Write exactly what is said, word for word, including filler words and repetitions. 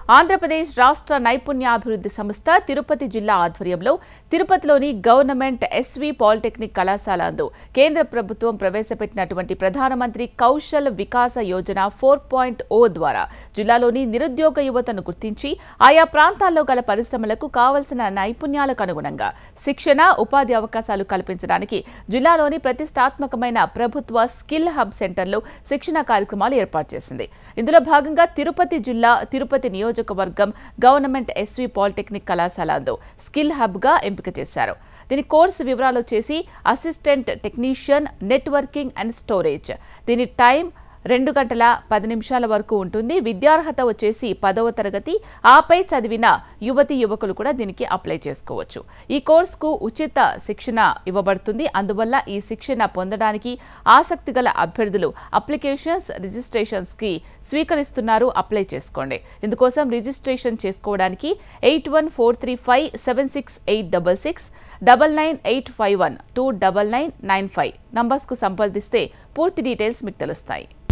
ఆంధ్రప్రదేశ్ రాష్ట్ర నైపుణ్యాభివృద్ధి సంస్థ తిరుపతి జిల్లా ఆధ్వర్యంలో తిరుపతిలోని గవర్నమెంట్ ఎస్వి పాలిటెక్నిక్ కళాశాల నందు కేంద్ర ప్రభుత్వం ప్రవేశపెట్టినటువంటి ప్రధానమంత్రి Kaushal Vikas Yojana four point O ద్వారా జిల్లాలోని నిరుద్యోగ యువతను గుర్తించి ఆయా ప్రాంతాల్లో గల పరిశ్రమలకు కావాల్సిన నైపుణ్యాలకు అనుగుణంగా శిక్షణ ఉపాధి అవకాశాలు కల్పించడానికి జిల్లాలోని ప్రతిష్టాత్మకమైన ప్రభుత్వ స్కిల్ హబ్ సెంటర్లో శిక్షణ కార్యక్రమాలు ఏర్పాటు చేసింది. ఇందులో భాగంగా తిరుపతి జిల్లా తిరుపతి నియోజకవర్గం గవర్నమెంట్ ఎస్వి పాలిటెక్నిక్ కళాశాలలో స్కిల్ హబ్ గా ఎంపిక చేశారు. దీని కోర్సు వివరాలు వచ్చేసి assistant technician networking and storage. దీని టైం రెండు గంటల పది నిమిషాల వరకు ఉంటుంది. విద్యార్హత వచ్చేసి పదవ తరగతి ఆపై చదివిన యువతి యువకులు కూడా దీనికి అప్లై చేసుకోవచ్చు. ఈ కోర్సుకు ఉచిత శిక్షణ ఇవ్వబడుతుంది. అందువల్ల ఈ శిక్షణ పొందడానికి ఆసక్తి గల అభ్యర్థులు అప్లికేషన్స్ రిజిస్ట్రేషన్స్ కి స్వీకరిస్తున్నారు. అప్లై చేసుకోండి. ఇందుకోసం రిజిస్ట్రేషన్ చేసుకోవడానికి eight one four three five seven six eight double six double nine eight five one two double nine nine five numbers కు సంప్రదిస్తే పూర్తి డీటెయిల్స్ మీకు తెలుస్తాయి.